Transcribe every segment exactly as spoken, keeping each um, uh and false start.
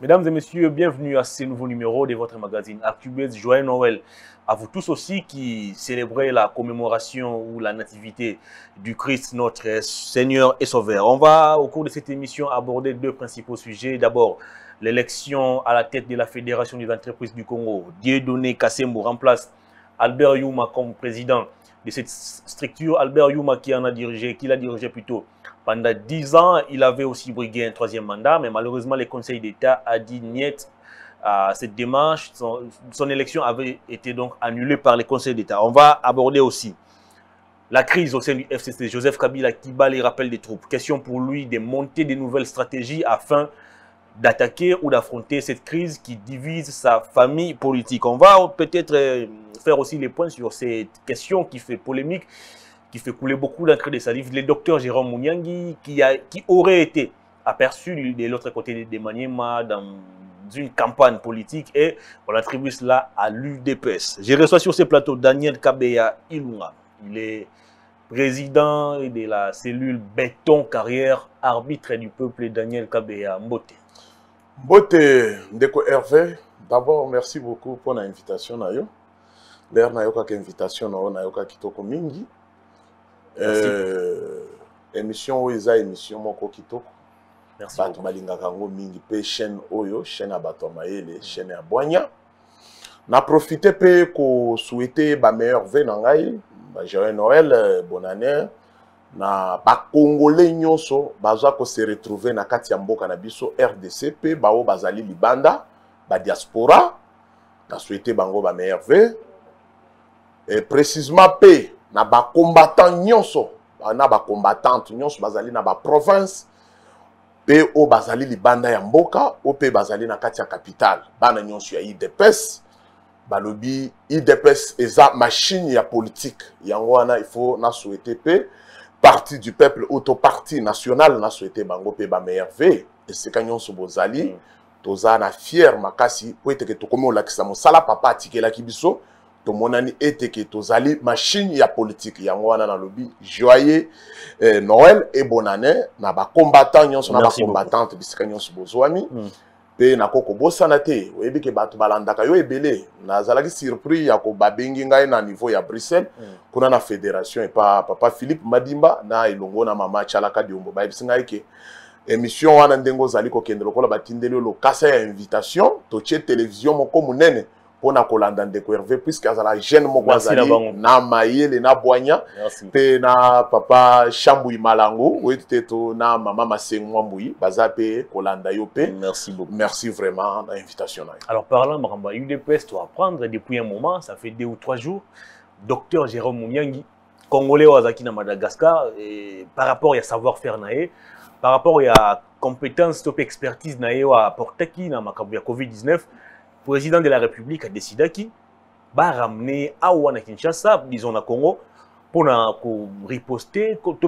Mesdames et messieurs, bienvenue à ce nouveau numéro de votre magazine ActuBuzz. Joyeux Noël à vous tous aussi qui célébrez la commémoration ou la nativité du Christ, notre Seigneur et Sauveur. On va, au cours de cette émission, aborder deux principaux sujets. D'abord, l'élection à la tête de la Fédération des entreprises du Congo. Dieudonné Kassembo remplace Albert Youma comme président de cette structure. Albert Youma qui en a dirigé, qui l'a dirigé plutôt pendant dix ans. Il avait aussi brigué un troisième mandat, mais malheureusement, le Conseil d'État a dit niet à cette démarche. Son, son élection avait été donc annulée par le Conseil d'État. On va aborder aussi la crise au sein du F C C. Joseph Kabila qui bat les rappels des troupes. Question pour lui de monter de nouvelles stratégies afin d'attaquer ou d'affronter cette crise qui divise sa famille politique. On va peut-être faire aussi les points sur cette question qui fait polémique, qui fait couler beaucoup d'encre de salive. Le docteur Jérôme Mouniangui, qui, a, qui aurait été aperçu de l'autre côté de Maniema dans une campagne politique, et on attribue cela à l'U D P S. Je reçois sur ce plateau Daniel Kabeya Ilunga. Il est président de la cellule Béton Carrière, arbitre du peuple. Daniel Kabeya Mbote. Mbote Ndeko Hervé, d'abord merci beaucoup pour l'invitation. L'air na yoka invitation na yoka kitoko mingi. Euh, émission Oiza, émission Moko Kitoko. Merci. Bato balinga kango mingi pe chaîne Oyo, chaîne à Bato Maele, chaîne à Boigna. Na profité pe ko souhaiter ba meilleur vœu nangai, ba joyeux Noël, bonne année. Na ba Congolais nyonso baza ko se retrouver na kati ya mboka na biso R D C pe bao bazali libanda, ba diaspora. Na souhaiter bango ba meilleur vœu. Et précisément pe na ba combattant nyonso, na ba combattante nyonso bazali na ba province pe o bazali libanda ya mboka o pe bazali na kati ya capitale bana nyonso ya I D P S balobi I D P S eza machine ya politique yango wana il faut na souhaiter pe parti du peuple auto parti national na souhaiter bango pe ba meilleur vœu et c'est quand nyonso bozali mm. toza na fier makasi po ete ke tokomi olakisa mosala papa atikela kibiso to monani ete ke tozali machine ya politique yango wana na lobi joyeux eh, Noël et bonne année na ba combattant nyonso na ba combattante bisika nyonso bozwami mm. pe na koko bosana te oyebi ke bato balandaka yo ebele nazalaki surpris ya ko babengi ngai na niveau ya Bruxelles mm. kuna na fédération et pa papa Philippe Madimba na elongo na mama Chalaka Diombo ba bisinga ke émission wana ndengo zali ko kendelo kola batindeli lo kasa ya invitation to tie télévision moko munene pona kolanda Ndeko Hervé puisque azala jeune moko azali na mayele na Boigna pe na papa Chambouy Malango wete to na mama Masengwa Mbouyi baza pe kolanda yo pe. Merci beaucoup. Merci vraiment de l'invitation. Alors parlant Maramba U D P S, tu vas apprendre depuis un moment, ça fait deux ou trois jours, docteur Jérôme Mouniangui, congolais Wazaki na Madagascar, et par rapport à savoir-faire naé, par rapport à compétences top expertise naé à apporter qui na makabu ya COVID dix-neuf. Le président de la République a décidé qu'il va ramener à Ouana Kinshasa, disons à Congo, pour riposter, pour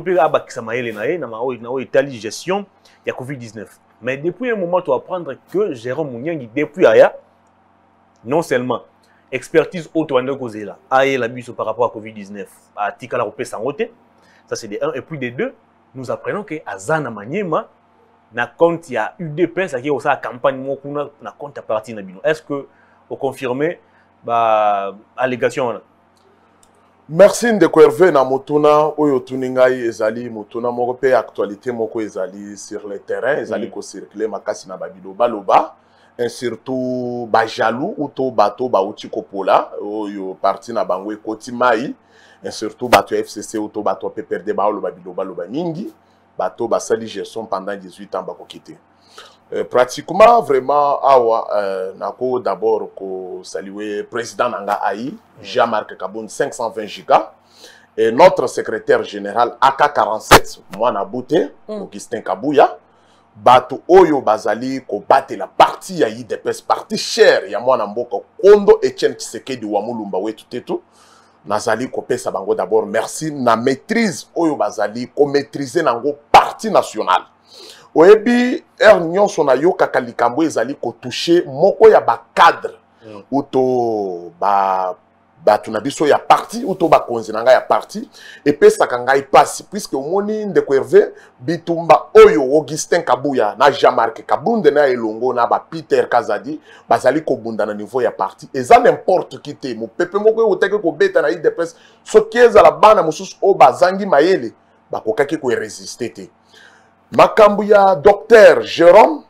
la gestion de la COVID dix-neuf. Mais depuis un moment, tu vas apprendre que Jérôme Mouniangui, depuis Aya, non seulement expertise auto-andée causée là, Aya la bus par rapport à COVID dix-neuf, à Tikala Ropé Sangote, ça c'est des un, et puis des deux, nous apprenons que Azana Maniema, na compte ya U D P S qui est la campagne mokuna na compte à partir na bino. Est-ce que vous confirmez ba allégation? Merci Ndeko Hervé na motuna oyo tuningai ezali motuna moko pe actualité moko ezali sur le terrain ezali mm. ko circuler makasi na babilo baloba et surtout ba jaloux ou to bato ba uti kopola oyo parti na bango ekoti mai et surtout bato F C C ou to bato pe perdre ba lo babilo baloba mingi. Bateau basali gestion pendant dix-huit ans bako quitter. Euh, pratiquement vraiment awa euh, nako d'abord ko saluer président nanga Aï Jean-Marc Kaboun cinq cent vingt gigas et notre secrétaire général A K quarante-sept moi na bouté mm. Augustin Kabouya bato oyo bazali ko battre la partie ya I D P S partie chère ya moi na mboka Kondo Etienne Tshisekedi wa Mulumba wetu tetu. Nazali ko pesa bango d'abord merci na maîtrise oyo bazali ko maîtriser nango parti national. Oyebi er nyonso na yo kaka likambo ezali ko toucher moko ya ba cadre mm. ou to ba bato na biso ya parti ou to ba konzi na ngai ya parti et pe sa ngai passe puisque omoni ndeko Hervé bitumba oyo Augustin Kabuya na Jean-Marc Kabunde na elongo na ba Peter Kazadi bazali ko bunda na niveau ya parti et ça n'importe qui te mo pepe moko oteke ko beta na I D P S so kieza la bana mususu o bazangi mayele ba kokaki ko résister te makambu ya docteur Jérôme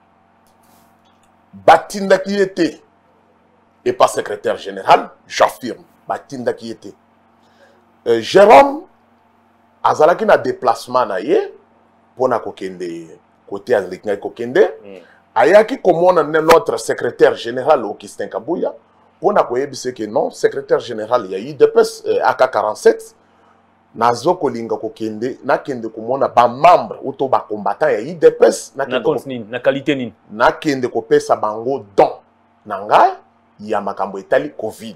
Batinda qui était et pas secrétaire général, j'affirme, Batinda qui était. Euh, Jérôme, azalaki na déplacement na ye, pour na kokende, côté azalaki kokende, ayaki komona notre secrétaire général Augustin Kabuya, pour na koyebise que non, secrétaire général ya I D P S euh, A K quarante-sept, nazo kolinga kokende, na kende komona ba membre ou to ba combattant ya I D P S, na na continue, na qualité nini, na kende kopesa bango don, nanga. Il y a makambo etali Covid.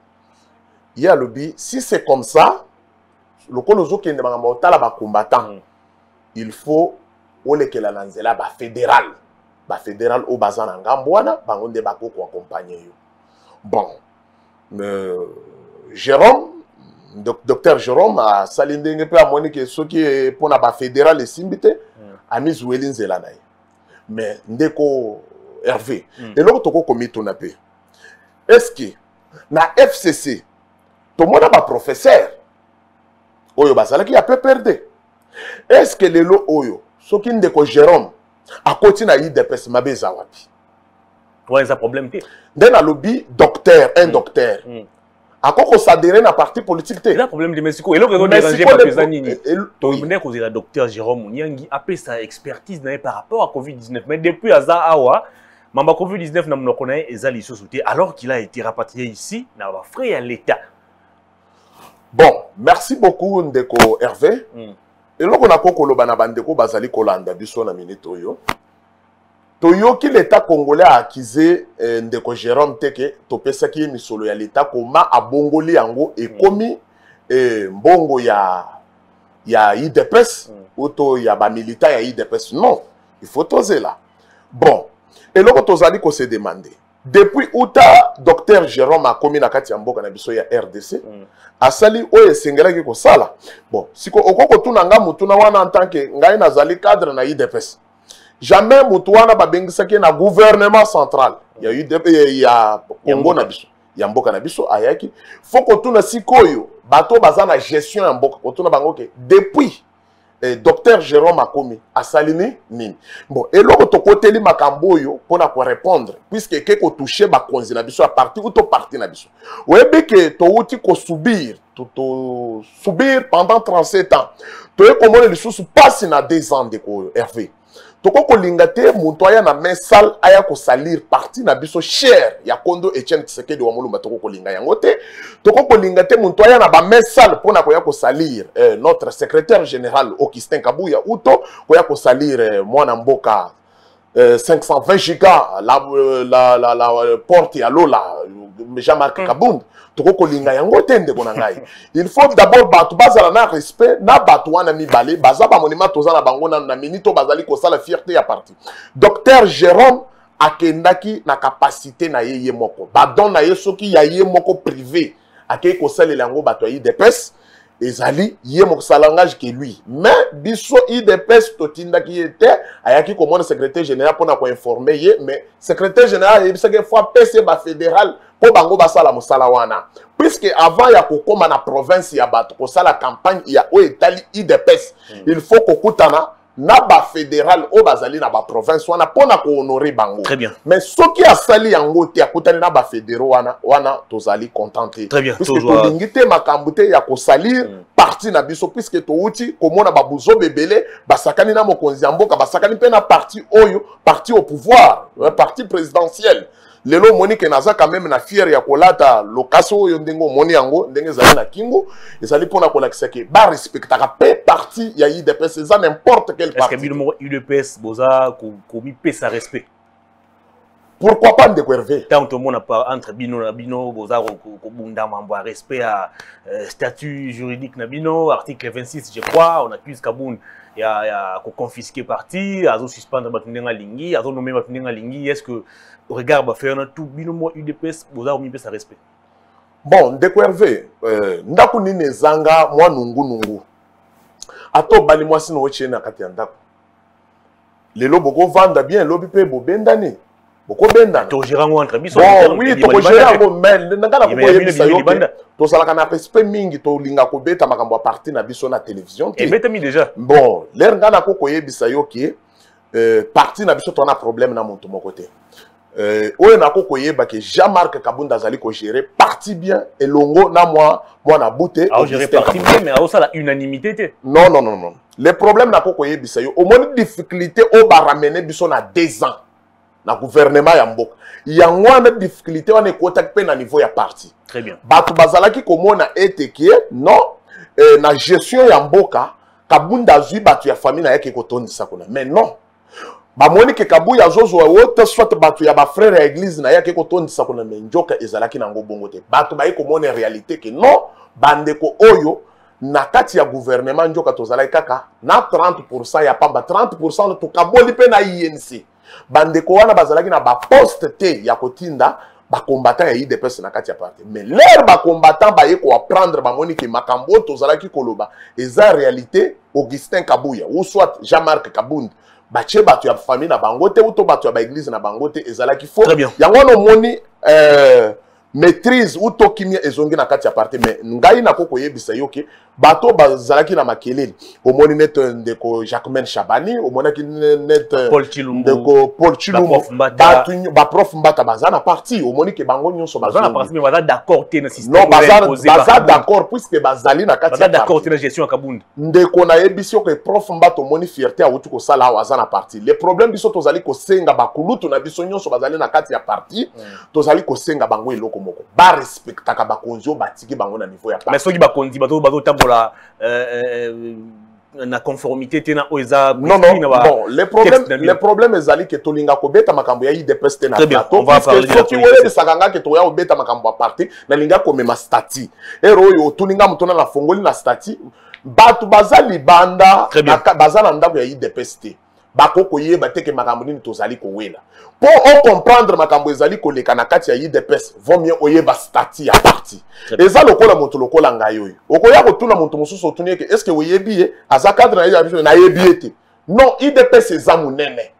Il y a le bi, si c'est comme ça, le konozo qui est makambo tala ba combattant, mm. il faut ole ke la nanzela ba fédéral, ba fédéral au bazana ngambwana, bangonde bako ko accompagner yo. Bon, euh, Jérôme, docteur Jérôme a salindé un peu à monique ce qui est pour na ba fédéral et simbité, a mis ouelin zelanaï. Mais ndeko Hervé, et l'autre toko komi ton appel. Est-ce que na F C C tout le monde a un professeur oyo basala qui a peu perdu? Est-ce que les lots oyo ce qui ndeko Jérôme a continué à y dépasser ma beza wapi? Ouais, c'est un problème. Dans le lobby docteur un docteur a quoi qu'on s'adhérer à parti politique té? Il a un problème de Mexico. Et là on déranger pas les années. Tout le monde cause la docteur Jérôme Nyangi a fait sa expertise par rapport à Covid dix-neuf. Mais depuis à Awa Mamba Covid dix-neuf n'a pas connu Ezali Sosouté alors qu'il a été rapatrié ici, n'a pas frais à l'État. Bon, merci beaucoup Ndeko Hervé. Mm. Et là on a kokolo bana bandeko bazali kolanda biso na minute oyo. Toyo ki l'État congolais a accusé eh, Ndeko Jérôme Teke topesa ki misolo ya l'État koma abongoli yango et komi mm. eh, mbongo ya ya I D P S mm. ou to ya ba militaire ya I D P S. Non, il faut oser là. Bon. Et là, on a se demander. Depuis où ta docteur Jérôme a commis na kati mboka na biso ya R D C, mm. asali oye sengela ki ko sala. Bon, si ko okoko tuna nga mutu na wana en tant que ngai nazali cadre na I D P S. Jamais mutu wana ba bengisaki na gouvernement central. Il y a eu il y a Congo na biso. Ya mboka na biso ayaki. Faut ko tuna sikoyo bato baza na gestion ya mboka. Ko tuna bango ke depuis Eh, docteur Jérôme a commis à Salini Nini. Bon, et là, on côté li makamboyo pour na répondre, puisque quelque touché ba konzi na biso à partir ou to parti na biso. Ouais, bien que to outi ko subir, to to subir pendant trente-sept ans. To e comment les choses passent na deux ans de ko Hervé. To ko lingate montoya na main sale aya ko salir parti na biso cher ya Kondo Etienne Tshisekedi wa Mulumba to ko linga yango te. To ko lingate montoya na ba main sale pona ko ya ko salir eh, notre secrétaire général Augustin Kabuya Uto ko ya ko salir eh, mwana mboka eh, cinq cent vingt gigas la la la, la, la porte ya Lola Jean-Marc mm. Kabund. Il faut d'abord batu bazala na respect na batu wana mibale baza ba monima toza na bango na minito bazali ko sala fierté ya parti. Docteur Jérôme akendaki na capacité na yeye moko. Ba don na yesoki ya yeye moko privé akei ko salela yango batu I D P S ezali yeye moko salangage que lui. Mais biso I D P S totindaki était ayaki comme secrétaire général pour na ko informer ye mais secrétaire général yebisaki fois P C ba fédéral pour bango basala musala wana puisque avant ya kokoma na province ya bato ko sala campagne ya o etali I D P S mm. il faut kokutana na ba fédéral o bazali na ba province wana pona ko honorer bango. Très bien. Mais soki asali yango te akutani na ba fédéraux wana wana tozali contenté. Très bien. Puisque to lingite makambute ya ko salir mm. parti na biso puisque to uti komona ba buzo bebele basakani na mokonzi ya mboka basakani pe na parti oyo parti au pouvoir mm. parti présidentiel. Lelo Monique naza quand même na fier ya kolata lokaso yo ndengo moni yango ndenge zali na kingo ezali pona kolakisa ke ba respectaka pe parti ya I D P S ça n'importe quel parti. Est-ce que bino I D P S boza ko mi pesa respect? Pourquoi pas de Hervé? Tant tout le monde a entre bino na bino boza ko bunda mambo respect à euh, statut juridique na bino article vingt-six je crois on accuse Kaboun il y a il y a ko confisquer parti azo suspendre batundenga lingi azo nommer batundenga lingi est-ce que au regard ba faire tout bino mo U D P S boza mi pesa respect? Bon, ndeko Hervé, euh, ndako ni nezanga mwa nungu nungu. Ato bali mwa sino oche na kati ya ndako. Lelo boko vanda bien, lobi pe bo bendani. Boko bendani. To gérango entre biso. Bon, oui, to gérango men, nanga na ko yebisa yo. To salaka na respect mingi to linga ko beta makambo a parti na biso na télévision. Et beta mi déjà. Bon, l'air nga na ko ko yebisa yo ki euh parti na biso to na problème na monto mon côté. Euh, oye na ko koyeba ke Jean-Marc Kabunda azali ko gérer parti bien et longo na moi moi na bouté a gérer parti bien mais a ça la unanimité té. Non non non non. Les problèmes na ko koyebisa yo au moins difficulté au ba ramener biso na deux ans na gouvernement ya mboka. Yango na difficulté on est contact pe na niveau ya parti. Très bien. Batu bazalaki komona eteke non euh, na gestion ya mboka Kabunda zui batu ya famille na yake ko tondisa kuna. Mais non. Bamoni ke Kabuya zozo wote soit batu ya ba frère ya église na yake ko tondisa kuna menjoka ezalaki nango bongo te. Batu ba yeko mona réalité ke non bandeko oyo na kati ya gouvernement njoka tozalaki kaka na trente pour cent ya pamba trente pour cent to kaboli pe na I N C. Bandeko wana bazalaki na ba poste te ya kotinda ba combattant ya I D P S na kati ya parti. Mais l'air ba combattant ba yeko apprendre ba moni ke makambo tozalaki koloba eza réalité Augustin Kabuya ou soit Jean-Marc Kabunda. Bache batu ya famille na bangote ou to batu ya ba église na bangote ezalaki fo. Yango no moni euh maîtrise ou to kimia ezongi na kati ya parti mais ngai na koko yebisa yoke bato bazalaki na makeleli au moni net ndeko Jacquemaine Chabani au moni ki net Paul Chilumbu ndeko Paul Chilumbu batu ba prof mbata bazana parti au moni ke bango nyonso bazana parti mais bazana d'accord te na système non bazana bazana d'accord puisque bazali na kati bazana d'accord te na gestion ya Kabunda ndeko na yebisi yoke prof mbata moni fierté a utu ko sala wazana parti les problèmes biso tozali ko senga bakulutu na biso nyonso bazali na kati ya parti tozali ko senga bango eloko moko ba respectaka bakonzi batiki bango na niveau ya parti mais soki bakonzi bato bato tambola euh na conformité tena oza non non bon les problèmes les problèmes ezali ke tolinga ko beta makambo ya I D P S tena plateau parce que soki wole bisakanga ke to ya obeta makambo ya parti na linga ko mema stati ero yo tulinga mutona na fongoli na stati batu bazali banda bazana ndako ya I D P S te bakoko yeba teke makambo nini tozali ko wela pour on comprendre makambo ezali ko leka na kati ya I D P S vaut mieux oyeba stati ya parti eza lokola moto lokola ngayo okoya ko tuna moto mususu otuni ke est-ce que oyebi e aza cadre na ya na yebi te non I D P S eza munene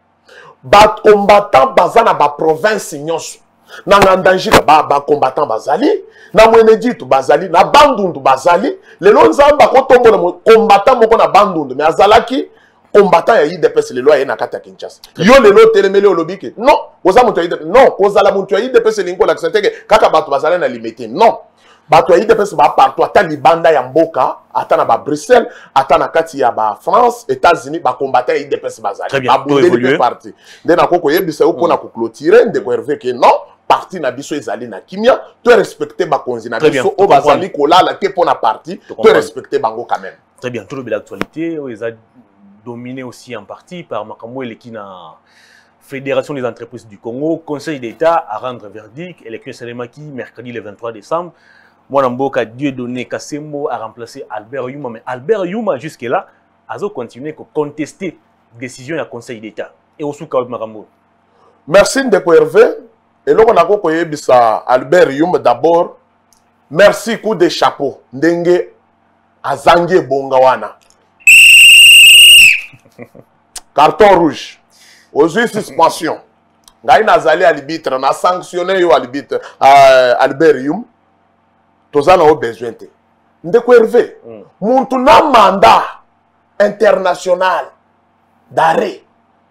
ba combattant bazana ba province nyonso na ngandangika ba ba combattant bazali na mweneditu bazali na bandundu bazali lelo nzamba ko tombola combattant moko na bandundu mais azalaki combattant ya I D P S le loi na kati ya Kinshasa yo lelo telemele olobike non oza moto ya I D P S non kozala moto ya I D P S lingo la kisenteke kaka bato bazala na limité non bato ya I D P S ba partout ata libanda ya mboka ata na ba Bruxelles ata na kati ya ba France États-Unis ba combattant ya I D P S bazali ba bundeli parti ndena koko yebisa yo pona ko clôturer ndeko Hervé ke non parti na biso ezali na kimia to respecter ba konzi na biso o bazali kolala ke pona parti to respecter bango quand même. Très bien, tout le l'actualité eza dominé aussi en partie par Makambo Elekina, Fédération des entreprises du Congo, Conseil d'État à rendre verdict, élection Salemaki, mercredi le vingt-trois décembre. Mwanamboka Dieudonné Kassembo a remplacé Albert Yuma, mais Albert Yuma jusque-là a continué à contester la décision du Conseil d'État. Et au souk Makambo. Merci Ndeko Hervé. Et là, on a compris Albert Yuma d'abord. Merci coup de chapeau. Ndenge Azange Bongawana. Carton rouge. Aux suspension. Ngai nazali arbitre na sanctionné yo arbitre Albert Yum. Tozana au besoin te. Ndeko Hervé. Muntu na mandat international d'arrêt.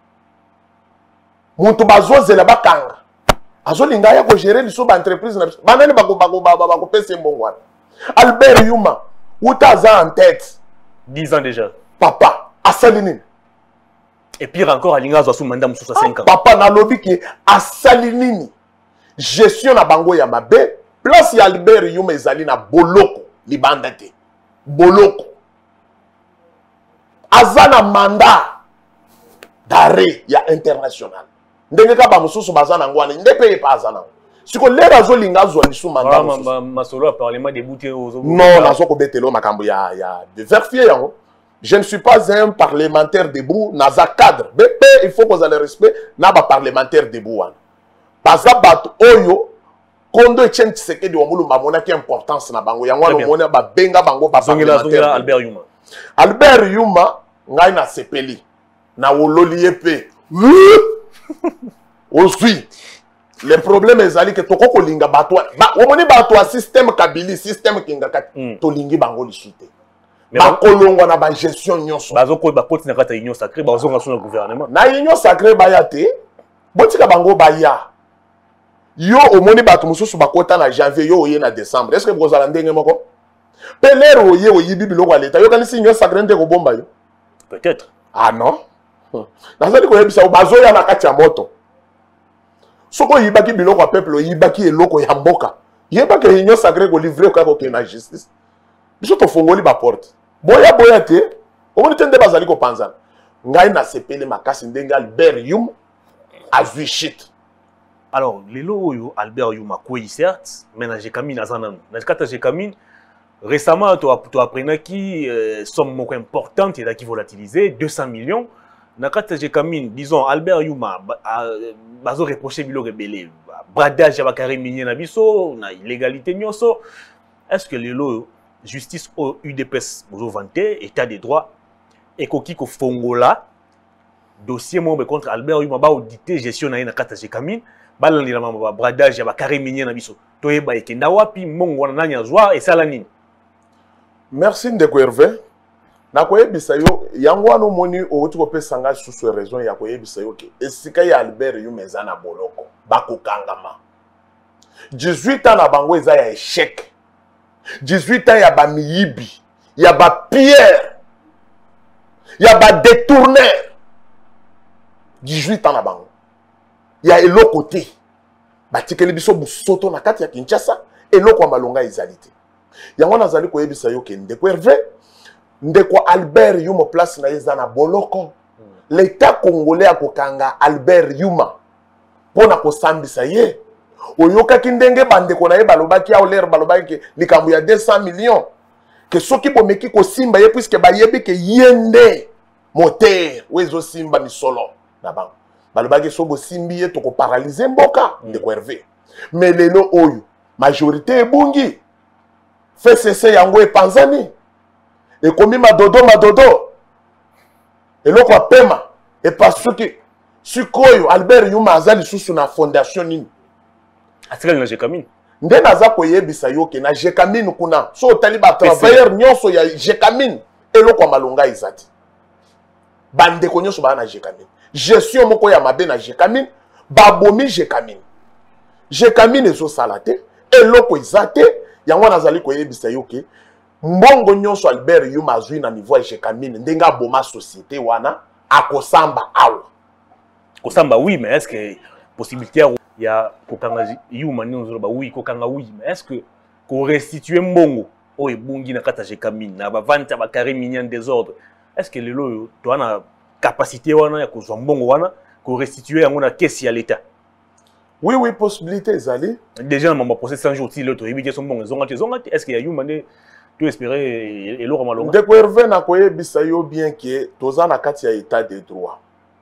Muntu bazozela bakanga. Azolinga ya ko gérer liso ba entreprise na banani bako bako bako pese mbongwana. Albert Yuma utaza en tête dix ans déjà. Papa asalinini. Et pire encore, Alinga Zouassou Mandam sous cinq ans. Papa na lobi ki asalinini. Gestion na bango ya mabe. Place ya Albert Yuma ezali na boloko. Libanda te. Boloko. Azana mandat d'arrêt ya international. Ndenge ka ba mususu bazana ngwana. Ndepe pa azana. Siko lera zo linga zo lisu mandat mususu. Masolo parlement débuté aux non, na zo ko betelo makambo ya ya de vérifier yango. Je ne suis pas un parlementaire debout, naza cadre. Il faut que vous ayez le respect, n'a pas parlementaire debout. Baza bat oyo, Kondo Etienne Tshisekedi wa Mulumba mona ki importance na bango yango lo mona ba benga bango ba parlementaire Albert Yuma Albert Yuma ngai na sepeli na wololi epe aussi le problème ezali que toko kolinga bato ba omoni bato a système kabili système kinga kati to lingi bango lisute ba kolongwa na ba gestion nyonso bazo ko ba koti na kata union sacrée bazo nga sona gouvernement na union sacrée ba ya te botika bango ba ya yo omoni bato mususu bakota na janvier yo oye na décembre est-ce que vous allez ndenge moko pelero oye oyi biloko ya leta yo kanisi union sacrée ndeko bomba yo peut-être ah non nazali ko yebisa bazo ya na kati ya moto soko yibaki biloko ya peuple yibaki eloko ya mboka yebaki union sacrée ko livrer ka ko na justice biso to fongoli ba porte boya boya te omoni tende bazali ko panzana ngai na sepele makasi ndenge Albert Yuma azui shit. Alors lelo oyo Albert Yuma quoi certes mais na Jekamine azana na kata Jekamine récemment tu as appris qui euh, somme moko importante et qui volatilisée deux cents millions na kata Jekamine disons Albert Yuma bazo reprocher bilo rebelle bradage ya bakari minier na biso na illégalité nyonso. Est-ce que lelo justice au U D P S bozo vanté état de droit et koki ko fongola dossier mo contre Albert Yuma ba auditer gestion na na kata Jekamine balandi la mama bradage ya bakari minier na biso toyeba ekenda wapi mongo na nanya zwa et sala nini. Merci ndeko Hervé. Na koyebisa yo yango wana moni outi kopesa nga susu raison ya koyebisa yo ke esika ya Albert Yuma eza na boloko bakokangama. dix-huit ans na bango eza ya échec. dix-huit ans ya ba miyibi, ya ba pierre, ya ba détourneur. dix-huit ans na bango. Ya eloko te. Batikeli biso busoto na kati ya Kinshasa eloko ya malonga ezalite. Yango nazali koyebisa yo ke ndeko Hervé ndeko Albert Yuma place na eza na boloko. L'état congolais akokanga Albert Yuma pona kosambisa ye. Oyoka kindenge bandeko na ye balobaki ya oler balobaki likambo ya deux cents millions que soki bomeki ko simba ye puisque bayebi ke yende moteur wezo simba misolo na bango balobaki so bo simbi ye to ko paralyser mboka ndeko Hervé. Mais lelo oyo majorité ebungi fait cesser yango epanzani ekomi madodo madodo eloko apema et parce que sikoyo Albert Yuma azali susu na fondation nini atikali na Jekamine nde naza koyebisa yo ke na Jekamine kuna so otali ba travailleur nyonso ya Jekamine eloko malonga izati bandeko nyonso ba na Jekamine gestion moko ya mabe na Jekamine babomi Jekamine Jekamine ezo salate eloko izate yango nazali koyebisa yo ke mbongo nyonso Albert Yuma azui na niveau ya Jekamine ndenga boma société wana akosamba awa kosamba oui mais est-ce que possibilité ya kokanga Yuma nionzo ba oui kokanga oui mais est-ce que ko restituer mbongo o ebungi na kata Jekamine na ba vente ba carré minier en désordre est-ce que lelo to na capacité wana ya kozwa mbongo wana ko restituer yango na caisse ya l'état? Oui oui possibilité ezali déjà dans mon procès cent jours ti le to ebiki son mbongo zonga te zonga te est-ce que ya Yuma ne tu espérer et l'or malonga ndeko Hervé na koyebisa yo bien que toza na kati ya état de droit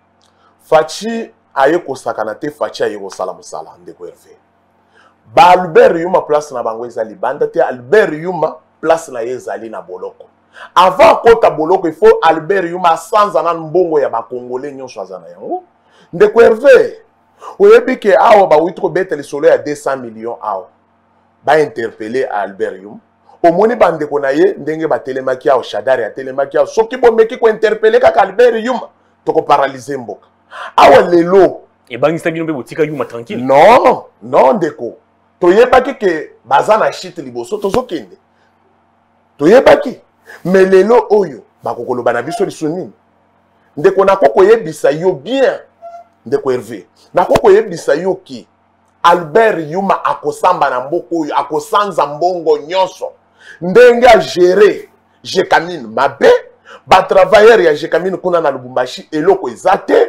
fachi aye kosakana te fachi aye kosala mosala ndeko Hervé ba Albert Yuma place na bango ezali banda te Albert Yuma place na ye ezali na boloko avant kota boloko il faut Albert Yuma sans anan mbongo ya ba congolais nyonso azana yango ndeko Hervé oyebi ke awa ba witro betele solo ya deux cents millions awa ba interpeller Albert Yuma omoni bandeko na ye ndenge batelemaki awa Shadari atelemaki awa soki bomeki ko interpeller kaka Albert Yuma toko paralyser mboka awa lelo et bangisa bino be botika Yuma tranquille non non ndeko toyebaki ke bazana shit liboso tozokende toyebaki mais lelo oyo bakokoloba na biso liso nini ndeko nakoko yebisa yo bien ndeko Hervé nakoko yebisa yo ki Albert Yuma akosamba na mboko oyo akosanza mbongo nyonso ndenge a gérer Jekamine mabe ba travailleur ya Jekamine kuna na Lubumbashi eloko ezate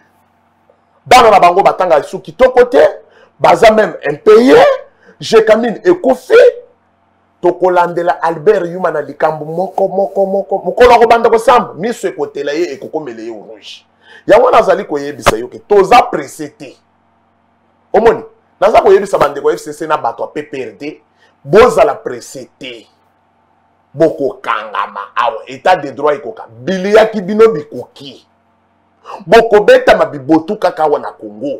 bana na bango batanga su kitoko te baza même impayé Jekamine ekufi tokolandela Albert Yuma na likambo moko moko moko mokolo ko banda ko samba miso ekotela ye ekokomele ye rouge yango nazali koyebisa yo ke toza pressé te omoni naza koyebisa bandeko F C C na bato a P P R D bozala presete boko kangama awa état de droit ikoka biliaki bino bikoki boko beta mabibotu kaka awa na Congo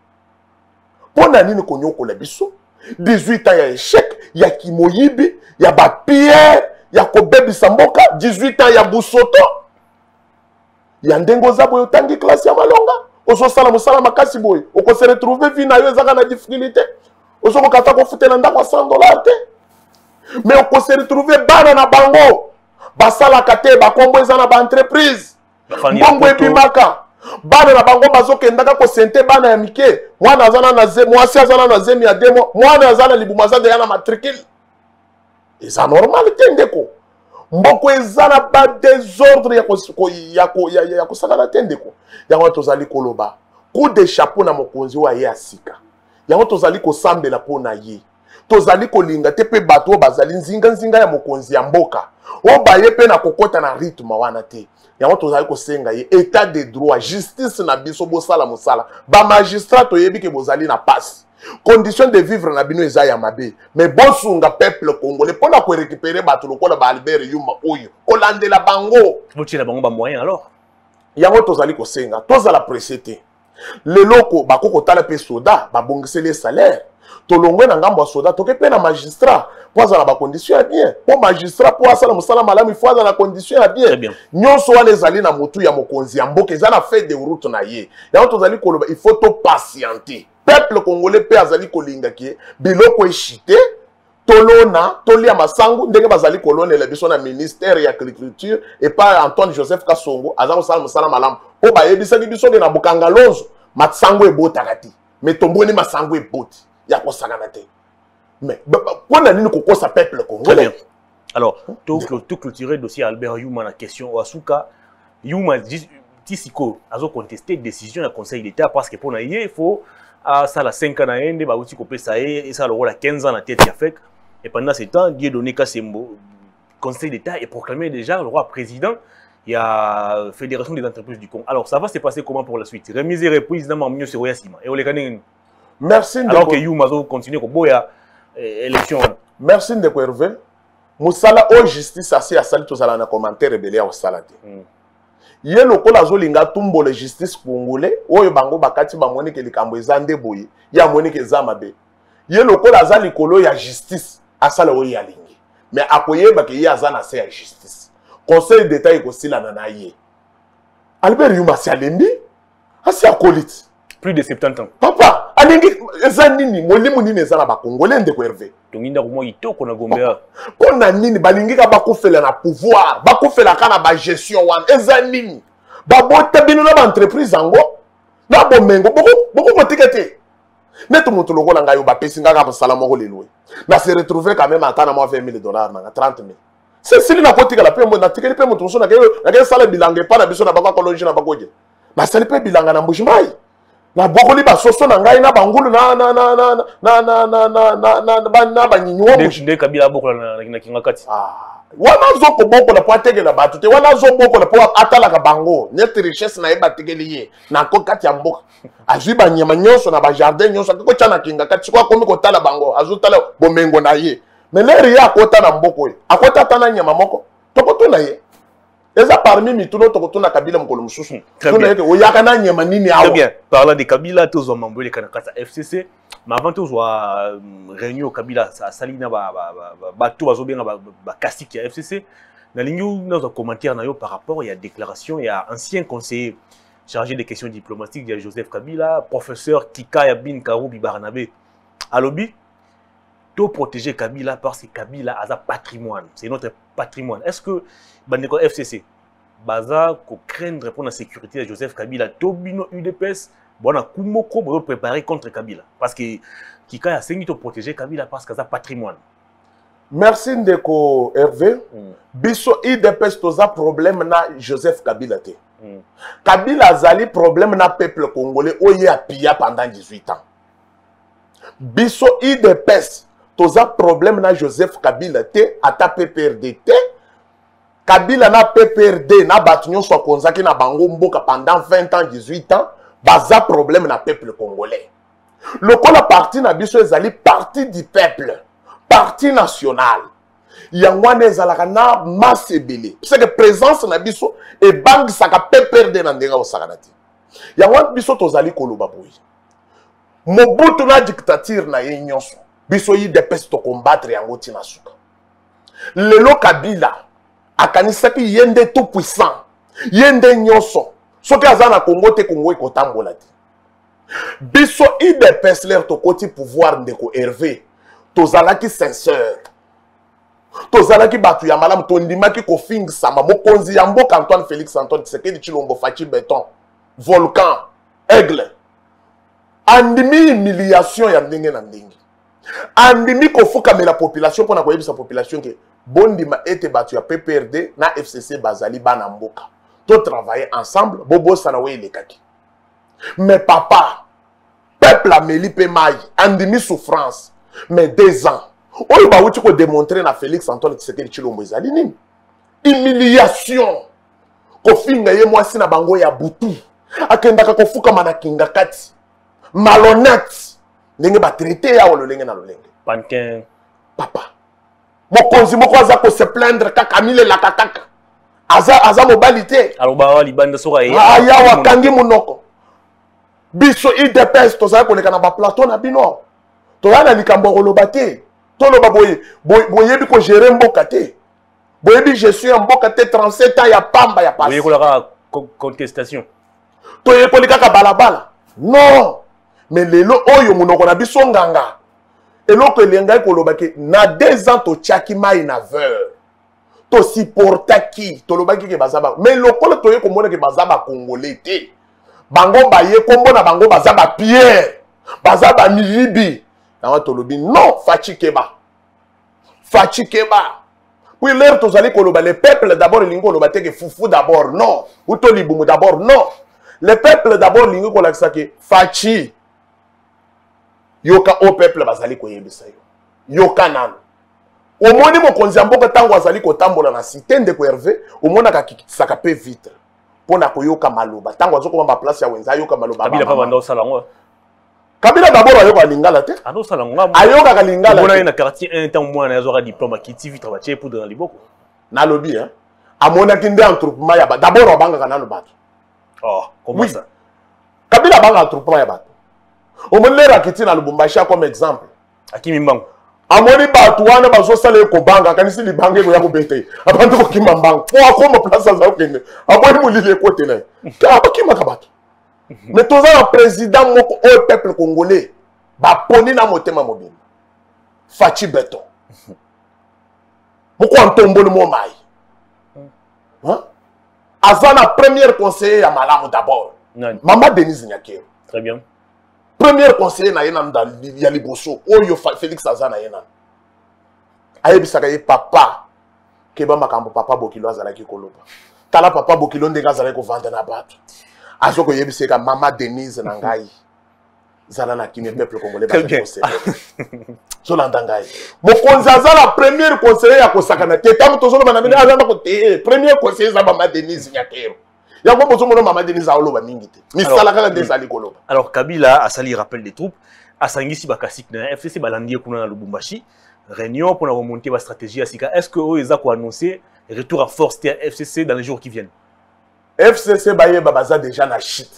pona nini konyokola biso dix-huit ans ya échec ya kimoyibi ya ba Pierre ya kobebisa mboka dix-huit ans ya busoto ya ndengo za boyo tangi classe ya malonga oso sala musala makasi boy oko se retrouver vie na yo ezaka na difficulté oso ko kata ko futela ndako cent dollars te mais oko se retrouver bana na bango basala kate ba kombo ezana ba entreprise bongo epimaka bana na bango bazokendaka ko sente bana ya mike mwana azana na ze mwasi azana na zemi ya demo mwana azana libumaza de yana matricule eza normal te ndeko mboko ezana ba désordre ya ko ya ko ya ko sakana te ndeko yango tozali koloba coup de chapeau na mokonzi wa ye asika yango tozali ko sambela pona ye tozali kolinga te pe bato bazali nzinga nzinga ya mokonzi ya mboka o baye pe na kokota na rythme wana te yango tozali kosenga ye état de droit justice na biso bosala mosala ba magistrat toyebi ke bozali na passe condition de vivre na bino eza ya mabe mais bosunga peuple congolais pona ko récupérer bato lokola ba Albert Yuma oyo kolandela bango botina bango ba moyen alors yango tozali kosenga tozala presete le loko bakoko tala pe soda babongisele salaire tolongwe na ngambo ya soda toke pe na magistrat po azala ba condition ya bien po magistrat po asala musala malamu ifo azala na condition ya bien nyonso wana ezali na motu ya mokonzi ya mboka eza na fait de route na ye yango tozali koloba il faut to patienter peuple congolais pe azali kolinga ki biloko eshite tolona tolia masangu ndenge bazali kolonela biso na ministère ya agriculture et pas Antoine Joseph Kasongo azali kosala musala malamu po bayebisaki biso ke na bukanga lonzo masangu ebotaka te mais tomboni masangu eboti ya kosakana te mais pona nini kokosa peuple congolais alors tout tout clôturer dossier Albert Yuma na question Wasuka Yuma tisiko azo contester décision du conseil d'état parce que pona yé il faut à ça la cinq ans na ende ba uti kopesa et ça le rôle à quinze ans na tête ya fek et pendant ce temps Dieu donné Kasembo conseil d'état est proclamé déjà le roi président. Il y a Fédération des entreprises du Congo. Alors, ça va se passer comment pour la suite? Remise et reprise dans le sur Oyasima. Et on les connaît. Merci. Alors que Youma continue comme boya élection. Merci de Hervé. Moussala o justice assez à salir tous à la commentaire rebelle au salade. Yé le kola zolinga tumbo le justice congolais. Oyo bango bakati ba moni ke likambo ezande boye. Ya moni ke zamabe. Yé le kola zali kolo ya justice asala oyo ya lingi. Mais akoye ba ke ya zana se ya justice. Conseil d'État est aussi là dans Aïe. Albert Yuma c'est alembi, c'est acolyte. Plus de soixante-dix ans. Papa, alengi ezanini molimo nini ezana ba congolais ndeko Hervé. Tonginda ko mo itoko na Gombe. Pona nini balingi ka ba kofela na pouvoir, ba kofela kana ba gestion wan ezanini. Ba bota bino na entreprise ango. Na bomengo boko boko kotikete. Neto moto lokola ngayo ba pesinga ka sala moko lelwe. Na se retrouver quand même atana mo vingt mille dollars na trente mille. C'est si na kotika la pe mo na tikeli pe moto so na ke na ke sala bilanga pa na biso na bakwa kolonji na bakoje. Na sala pe bilanga na mbujimai. Na bokoli ba soso na ngai na bangulu na na na na na na na na na na ba na ba nyinyo mo. De kabila bokola na na kinga kati. Ah. Wana zo ko bokola po ategela batu te wana zo bokola po atala ka bango. Net richesse na eba tegeli ye na ko kati ya mboka. Azwi ba nyama nyonso na ba jardin nyonso ko tana kinga kati ko komi ko tala bango. Azu tala bomengo na ye. Mais les ria akota na mboko ye akota tana nyama moko tokoto na ye eza parmi mituno tokoto na kabila mokolo mususu tuna yeke oyaka na nyama nini awa. Très bien, parlant de Kabila tozo mambole kana kata F C C mais avant tozo réunion Kabila sa salina ba ba ba to bazo benga ba kasiki ya F C C na lingu na commentaire na yo par rapport il y a déclaration il y a ancien conseiller chargé des questions diplomatiques de Joseph Kabila professeur Kika Yabin Karoubi Barnabé alobi to protéger Kabila parce que Kabila a un patrimoine. C'est notre patrimoine. Est-ce que Bandeko F C C, Baza, ko craindre pour la sécurité de Joseph Kabila, Tobino U D P S, bon, Kumoko, bon, préparer contre Kabila. Parce que Kika a saigné to protéger Kabila parce qu'il a un patrimoine. Merci Ndeko Hervé. Mm. Biso U D P S, tu as problème na Joseph Kabila. Mm. Kabila a un problème na peuple congolais, où il a pillé pendant dix-huit ans. Biso U D P S, toza problème na Joseph Kabila te ata P P R D te Kabila na P P R D na batunyo so konzaki na bango mboka pendant vingt ans dix-huit ans baza problème na peuple congolais Le la parti na biso ezali parti du peuple, parti national. Yangwane ezalaka na masse ebele. C'est que présence na biso et bang saka peperde na ndenga osakanati. Yangwane biso tozali koloba boyi. Mobutu na dictature na ye nyonso. Biso yi depese to combattre yango tina suka. Lelo Kabila akanisaki yende tout puissant. Yende nyonso. Soki azana Congo te Congo ekotambola te. Biso i depese l'air to koti pouvoir ndeko Hervé. Tozalaki sincère. Tozalaki batu ya malamu tondimaki kofingisa mokonzi ya mboka Antoine Félix Antoine Tshisekedi Tshilombo Fachi Beton. Volcan, Aigle. Andimi humiliation ya ndenge na ndenge. Andimi kofuka me la population pona koyebisa population ke bondima ete batu ya P P R D na F C C bazali bana mboka. To travailler ensemble, bobo sana we lekaki. Mais papa, peuple ameli pe mai, andimi souffrance, mais deux ans. Oyo ba wuti ko démontrer na Félix Antoine Tshisekedi Tshilombo ezali nini? Humiliation. Kofinga ye mwasi na bango ya butu. Akendaka kofuka manakinga kati. Malhonnête. Ndenge ba traité ya ololenge na lolenge. Pantin. Papa. Mokonzi moko aza ko se plaindre kaka mile la kakaka. Aza aza mobilité. Aloba libanda soka ye. Aya wakangi munoko. Biso I D P S tozala koleka na ba plateau na bino. Toyana likambo koloba te. Toloba boye boyebi ko gérer mboka te. Boyebi gestion ya mboka te trente-sept ans ya pamba ya passe. Boyebi kolaka contestation. Toye kolika ka balabala. Non. Mais lelo oyo munoko na biso nganga. Eloko elengai koloba ke na deux ans to tiaki mai na veur. To supporta ki tolobaki ke bazaba. Mais lokolo toye komona ke bazaba congolais te. Bango baye kombo na bango bazaba Pierre. Bazaba Miyibi. Na tolobi non Fachi Keba. Fachi Keba. Oui, l'air tozali koloba le peuple d'abord lingo koloba te ke fufu d'abord non. Ou to libumu d'abord non. Le peuple d'abord lingo kolakisa ke Fachi. Yoka au peuple bazali koyebisa yo. Yoka nano. Omoni mokonzi mboka tango azali kotambola na cité ndeko Hervé, omona ka kikisaka pe vite. Pona koyoka maloba. Tango azoko ba place ya wenza yoka maloba. Kabila pa banda osala ngo. Kabila d'abord ayoka lingala te. Ano sala ngo. Ayoka ka lingala. Bona na quartier un temps moins na zora diplôme ki T V travailler pour dans liboko. Na lobby hein. Amona kinde entrepreneur ya ba. D'abord obanga kana no bato. Oh, comment oui. Ça? Kabila banga entrepreneur ya bato. Omoni lera kiti na Lubumbashi comme exemple. Akimi mbango. Amoni batu wana bazo sala ko banga kanisi libanga ko ya ko bete. Abantu ko kima mbanga. Po akoma place za okende. Aboni mulile kote na. Ka bakima ka bato. Mais tous un président moko au peuple congolais ba poni na motema mobile. Fachi Beton. Moko antombolo mo mai. Hein? Azana premier conseiller ya malamu d'abord. Maman Denise Nyakero. Très bien. Premier conseiller na yena nda ya liboso oyo Félix Azana yena. Ayebisaka ye papa keba makambo papa Bokilo azalaki koloba. Tala papa Bokilo ndenga azalaki ko vendre na bato. Azoko yebiseka mama Denise na ngai. Zala na kimi peuple congolais ba conseiller. So landa ngai. Mokonzi azala premier conseiller ya kosakana te tamu tozolo bana bina azana ko te premier conseiller za mama Denise Nyakero. Yango bozo mono mama Denise aoloba mingi te. Misala kala ndezali koloba. Alors Kabila a sali rappel des troupes, a sangisi bakasik na F C C balandier kuna na Lubumbashi. Réunion pour remonter la stratégie à Sika. Est-ce que eux ils ont annoncé retour à force à F C C dans les jours qui viennent? F C C baye baza déjà na shit.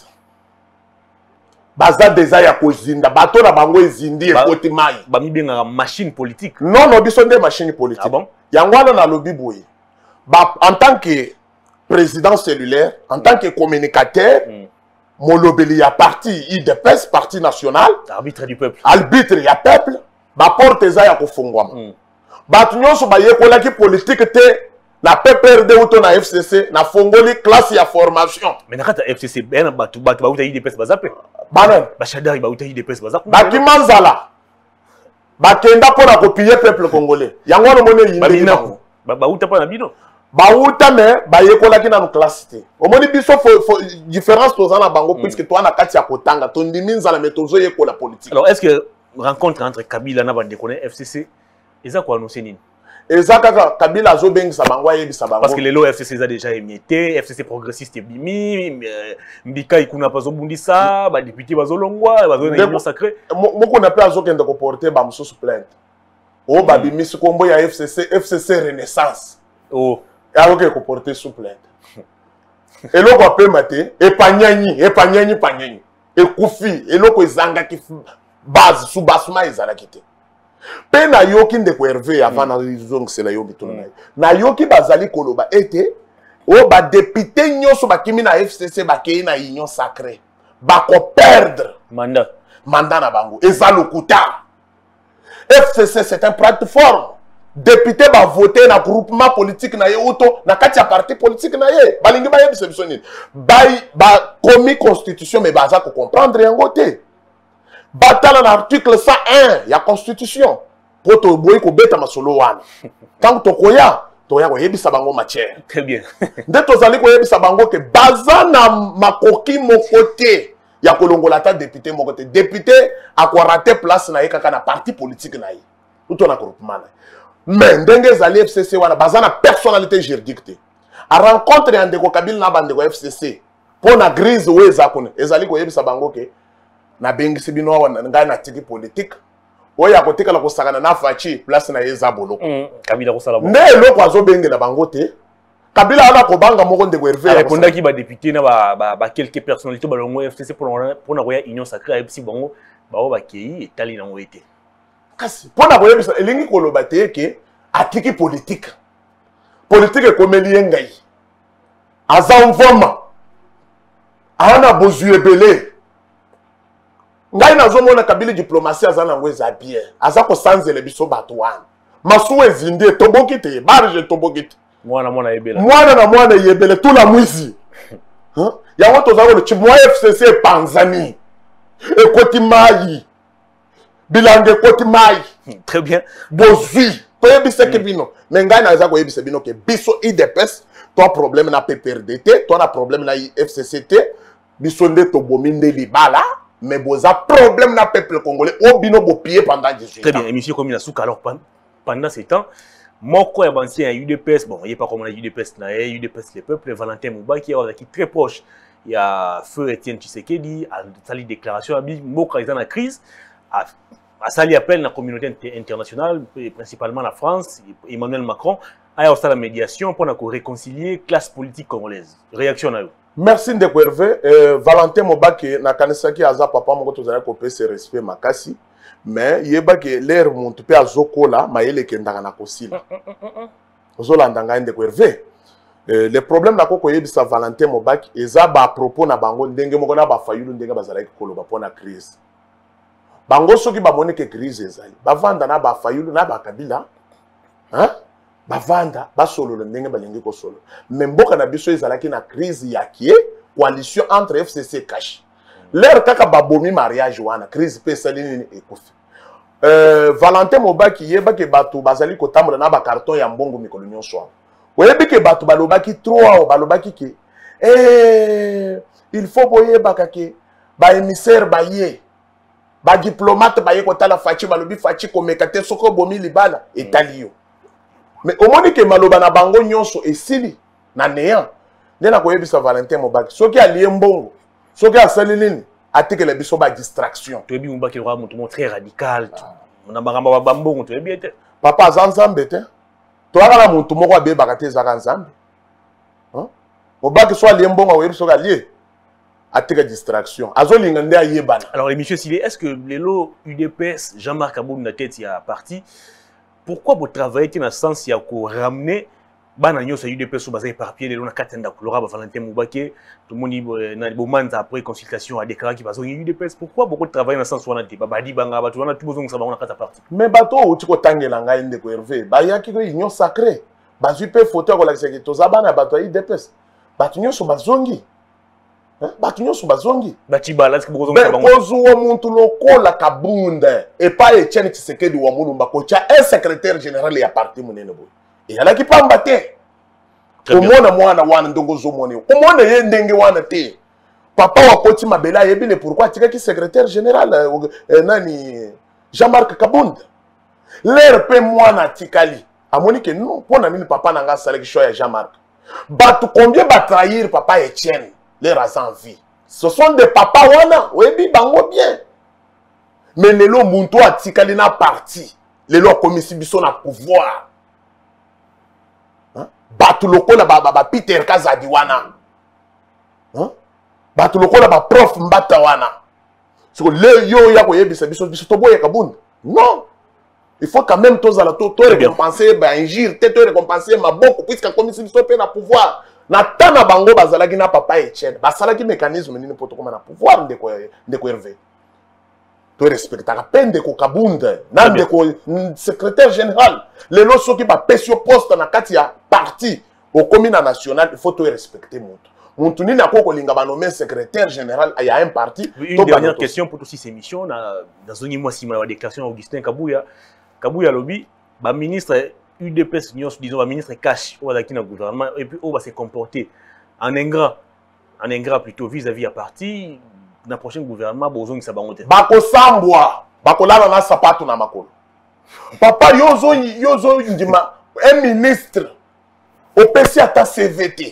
Baza déjà ya kozinda bato na bango ezindi ba, ekoti mai. Ba mi benga machine politique. Non non biso nde machine politique. Ah bon? Yangwana na lobby boye. Ba en tant que président cellulaire, en tant que communicateur, mm. Molobeli ya parti I D P S parti national, arbitre du peuple. Arbitre ya peuple, ba porte za ya kofungwama. Mm. Ba nyonso ba yekola ki politique te na P P R D ou na F C C na fongoli classe ya formation. Mais na kata F C C ben batu batu ba uta I D P S bazape. Banan ba shadari ba uta I D P S bazape. Ba kimanzala. Ba kenda pona kopier peuple congolais. Yango no mone yinde. Ba bina ba ba uta pa na bino. Ba uta me ba yekola ki na no classe te. Omoni biso fo différence tozana bango mm. puisque toi na kati ya kotanga tondimi nzala metozo yekola politique. Alors est-ce que rencontre entre Kabila na bande connaît F C C eza ko annoncer nini? Et ça, Kabila Zobeng Sabango et Sabango. Parce que les lots F C C a déjà émietté, F C C progressiste et Bimi, Mbika Ikuna Pazo Bundisa, bah député Bazo Longwa, Bazo Naïmo Sacré. Moi, on a pas à Zoken de comporter Bamso sous plainte. Oh, bah Bimi, ce combo y a F C C, F C C Renaissance. Oh. Et alors qu'il comporter sous plainte. Et l'on va payer maté, et Panyani, et Panyani, Panyani, et Koufi, et l'on Zanga qui base sous basma et Zalakité. Pe na yoki ndeko Hervé avant na zong c'est la yoki tout na na yoki bazali koloba ete o ba député nyonso bakimi na F C C bakei na union sacrée ba ko perdre mandat mandat na bango eza lokuta F C C c'est un plateforme député ba voter na groupement politique na ye auto na kati ya parti politique na ye balingi ba yebisa biso nini ba ba commis constitution mais baza ko comprendre yango te Batala l'article cent un, il y a constitution. Pour te boyer ko beta masolo wana. Tant que tokoya, toya ko yebisa bango matière. Très bien. Nde tozali ko yebisa bango ke bazana makoki mokote ya kolongola ta député mokote. Député a ko raté place na ye kaka na parti politique na ye. Tout on a groupement. Mais ndenge zali F C C wana bazana personnalité juridique te. A rencontre ya ndeko Kabila na bandeko F C C. Pour na grise weza kone. Ezali ko yebisa bango ke na bengi sibino wana ngai na tiki politique oya kotika la kosakana na fachi place na yeza boloko mm, Kabila ko sala nde loko azo bengi na bango te Kabila ala ko banga moko ndeko Hervé répondaki ki ba député na ba ba, ba quelques personnalités ba longo F C C pour pour na koya union sacrée et si bongo ba o ba kei etali na ngwete kasi pour na koya bisa elingi koloba te ke atiki politique politique komeli ngai azamvoma ana bozuye belé ngai nazomona Kabila diplomatie azana ngweza bien aza ko sanzele biso bato wana masu ezinde toboki te barge toboki te mwana mwana yebela mwana na mwana yebele tout la mwizi hein yango tozako le chimwa F C C Panzani ekoti mai bilange ekoti mai très bien bozui toyebisa ke bino mais ngai naza ko yebisa bino ke biso I D P S to problème na P P R D T to na problème na F C C T biso nde tobomi nde libala mais boza problème na peuple congolais au bino bo pied pendant dix-huit ans. Très bien, et monsieur comme il a souka alors pendant ces temps, mon quoi avancé à U D P S, bon, il n'y a pas comme on a U D P S na U D P S les peuples, Valentin Mouba qui est très proche. Il y a Feu Etienne Tshisekedi, a sali déclaration à Moka est dans la crise, a sali appel la communauté internationale, principalement la France, Emmanuel Macron, a aussi la médiation pour réconcilier classe politique congolaise. Réaction à eux. Merci ndeko Hervé. Euh, Valentin Mobake na kanisaki aza papa moko tozala ko pese respect makasi mais yeba ke l'air monte pe azokola mayele kendaka na kosila. Ozolanda ngai ndeko Hervé. Euh, le problème na koko yebisa Valentin Mobake eza ba propos na bango ndenge moko na ba fayulu ndenge bazala ki koloba pona crise. Bango soki ba moni ke crise ezali. Ba vanda na ba fayulu na ba Kabila. Hein? Bavanda basolo ndenge balingi ko solo mais mboka na biso ezalaki na crise ya kie coalition entre F C C cash l'air kaka babomi mariage wana crise pesa nini ekofi euh Valentin Mobaki yebaki bato bazali ko tambola na ba carton ya mbongo mikolo nyonso oyebiki bato balobaki trois balobaki ke eh il faut boyebaka ke ba émissaire baye ba diplomate baye ko tala fachi balobi fachi ko mekate soko bomi libala etalio. Mais au moment que maloba na bango nyonso esili na néant nde na koyebisa Valentin Mobaki soki alié mbongo soki asali nini atikele biso ba distraction toyebi Mobaki roi mutu très radical na bagamba ba mbongo toyebi ete papa azanzambe te to akala mutu moko abebaka te ezaka nzambe hein Mobaki so alié mbongo oyebi soki alié atika distraction azolinga nde ayebana. Alors monsieur Silé, est-ce que les lots U D P S Jean-Marc Aboum na tête ya parti pourquoi vous travaillez dans le sens où vous ramenez les U D P S sur base éparpillé de Katenda Kolora Valentin Mobake tout le monde dit après consultation a déclaré qu'il va sur U D P S pourquoi beaucoup travaillent dans le sens où on a dit babadi banga batu on a tout besoin de savoir on a quatre parties mais bateau où tu ko tangela ngai ndeko Hervé ba yaki ko union sacrée ba zupe photo ko la sekito zabana bato U D P S batu nyonso bazongi hein batu nyonso bazongi bati balance ko besoin de savoir on ozuwa muntu lokola kabunda et pas Etienne Tshisekedi wa mulumba ko cha un secrétaire général ya parti munene boy et ala ki pamba te omona mwana wana ndongo zomone omona ye ndenge wana te papa wa koti mabela yebile pourquoi tika ki secrétaire général euh, nani Jean-Marc Kabunda l'air pe mwana tikali amoni que non pour na nini papa nanga salaki choix ya Jean-Marc bato combien ba trahir papa Etienne les razan vie ce sont des papas wana webi bango bien mais lelo muntu atikali na parti lelo komisi biso na pouvoir hein bato lokola ba ba Peter Kazadi wana hein bato lokola ba prof Mbata wana so le yo ya koyebisa biso biso to boye kabunda non il faut quand même tous à la to récompenser ba injure te récompenser ma beaucoup puisque komisi biso pe na pouvoir na tana bango bazalaki na papa Etienne basalaki mécanisme nini poto koma na pouvoir ndeko ndeko Hervé to respectaka pe ndeko Kabunda na ndeko secrétaire général lelo soki ba pesio poste na kati ya parti au commune national il faut to respecter mutu mutu nini akoko linga ba nommer secrétaire général il y a un parti. Une dernière question pour tous ces émissions dans une mois si ma déclaration Augustin Kabouya Kabouya lobby ba ministre U D P S disons ba ministre cash ou dans le gouvernement et puis on va se comporter en ingrat en ingrat plutôt vis-à-vis à parti dans le prochain gouvernement bozong sa bangote bako sambwa bako lala na sapato na makolo papa yozo yozo ndima un ministre au P C ata C V T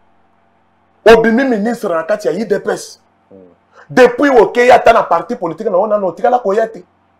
obimi ministre na kati ya U D P S depuis oké ata na parti politique na ona no tikala koyate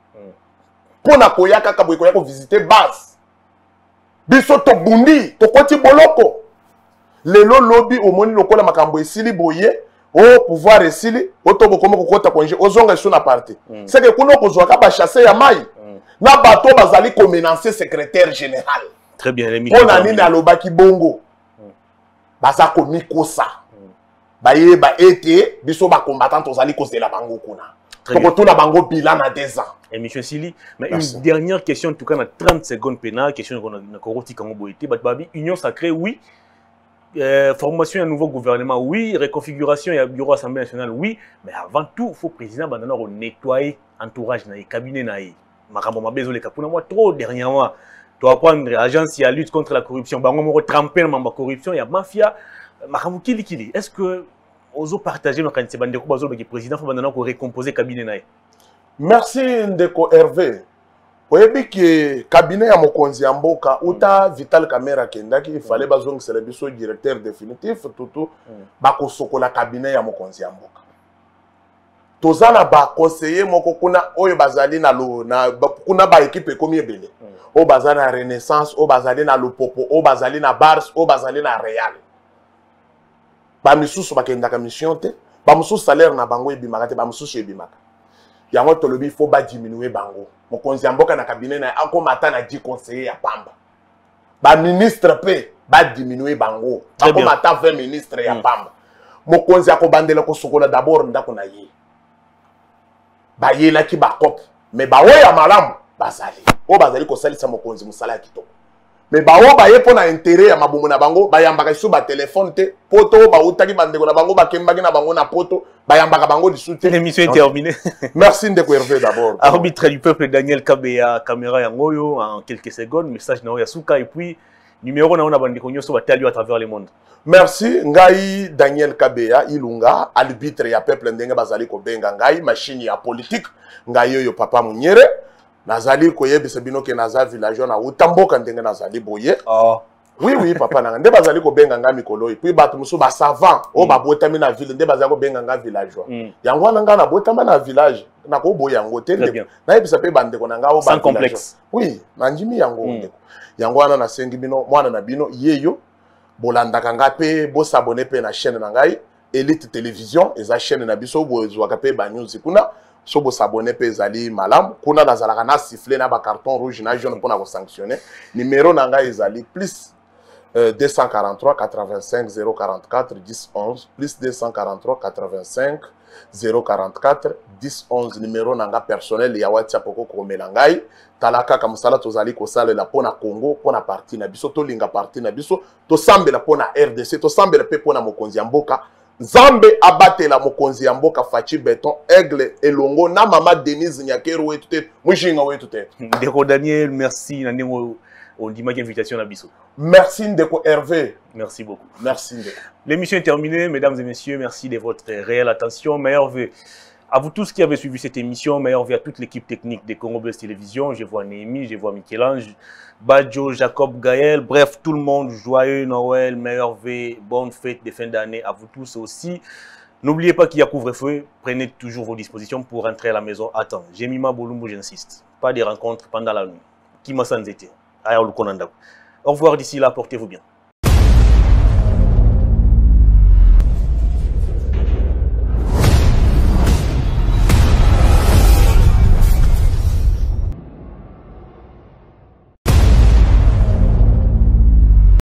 pona koyaka ka boy koyako visiter base biso to bundi to koti boloko lelo lobby omoni lokola makambo esili boye o pouvoir esili o to bokoma kokota konje ozonga sur na parti c'est que kuno kozwaka ba chasser ya mai na bato bazali ko menacer secrétaire général très bien les ministres pona nini alobaki bongo baza ko mikosa baye ba ete biso ba combattant ozali kozela bango kuna to na bango bilan na deux ans. Et monsieur Sili, mais une dernière question, en tout cas, dans trente secondes pénales, question qu'on a corroti quand on Union sacrée, oui. Euh, formation d'un nouveau gouvernement, oui. Réconfiguration et bureau Assemblée nationale, oui. Mais avant tout, il faut le président Bandana nettoyer l'entourage, le cabinet. Makambo mabezo le kapuna moi trop dernièrement. Tu vas prendre l'agence qui a lutte contre la corruption. Bango mo tremper dans la corruption, il y a mafia. Makambo kili kili. Est-ce que ozo partager nos candidates bandeko bazo le président faut Bandana ko récomposer cabinet nae? Merci Ndeko Hervé. Oyebi que cabinet ya mokonzi ya mboka uta Vital Kamera kendaki il fallait bazong c'est le biso directeur définitif tutu bako sokola cabinet ya mokonzi ya mboka. Tozana ba conseiller moko kuna oyo bazali na lo na kuna ba équipe komi ebele. O bazali na Renaissance, o bazali na Lupopo, o bazali na Bars, o bazali na Real. Ba misusu bakendaka mission te, ba mususu salaire na bango ebimaka te, ba mususu ebimaka. Yango tolobi faut ba diminuer bango mokonzi mboka na cabinet na akomata na dix conseillers ya pamba ba ministre pe ba diminuer bango akomata vingt ministres ya pamba mokonzi akobandela ko sokola d'abord ndako na ye ba yela ki ba cop mais ba oya malamu bazali o bazali ko salisa mokonzi musala kitoko mais ba o ba ye pona intérêt ya mabumu na bango ba yambaka su ba téléphone te poto ba utaki bandeko na bango ba kembaki na bango na poto bayambaka bango du soutien. L'émission est terminée. Merci Ndeko Hervé d'abord. Arbitre du peuple Daniel Kabea, caméra yangoyo en quelques secondes, message na Yasuka et puis numéro na ona bandeko nyoso batali à travers le monde. Merci ngai Daniel Kabea Ilunga, arbitre ya peuple ndenge bazali ko benga ngai machine ya politique ngai yo papa Munyere nazali ko yebisa bino ke naza villageois na utamboka ndenge nazali boye. Ah. Oui, oui, papa, nde bazali ko benga nga mikolo et puis bato musu ba savant o ba botami na ville nde bazali ko benga nga villageois. Yango na nga na botama na village na ko boya yango te na ebisa pe bande ko na nga o ba sans complexe. Oui, na njimi yango ndeko. Yango na na sengi bino mwana na bino yeyo bolanda kanga pe bo s'abonner pe na chaîne na ngai Elite Télévision eza chaîne na biso bo zwaka pe ba news kuna so bo s'abonner pe ezali malam kuna nazalaka na siffler na ba carton rouge na jaune pour na ko sanctionner numéro na ngai ezali plus Euh, deux cent quarante-trois quatre-vingt-cinq zéro quarante-quatre dix onze plus deux cent quarante-trois quatre-vingt-cinq zéro quarante-quatre dix onze numéro nanga personnel ya WhatsApp ko komela ngai talaka ka musala tozali ko salela pona Congo pona parti na biso to linga parti na biso to sambela pona R D C to sambela pe pona mokonzi ya mboka Nzambe abatela mokonzi ya mboka Fachi Beton Aigle elongo na mama Denise Nyakero wetu te mujinga wetu te. Ndeko Daniel merci na ndemo on dit ma invitation à Bissot. Merci Ndeko Hervé. Merci beaucoup. Merci Ndeko. L'émission est terminée, mesdames et messieurs. Merci de votre réelle attention. Meilleur vœu À vous tous qui avez suivi cette émission, meilleur vue à toute l'équipe technique des Congo Buzz Télévision. Je vois Néhémie, je vois Michel-Ange, Badjo, Jacob, Gaël. Bref, tout le monde, joyeux Noël, meilleur vue, bonne fête de fin d'année à vous tous aussi. N'oubliez pas qu'il y a couvre-feu. Prenez toujours vos dispositions pour rentrer à la maison. Attends, Jemima Bolumbo, j'insiste. Pas de rencontres pendant la nuit. Qui m'a sans été. Au revoir d'ici là, portez-vous bien.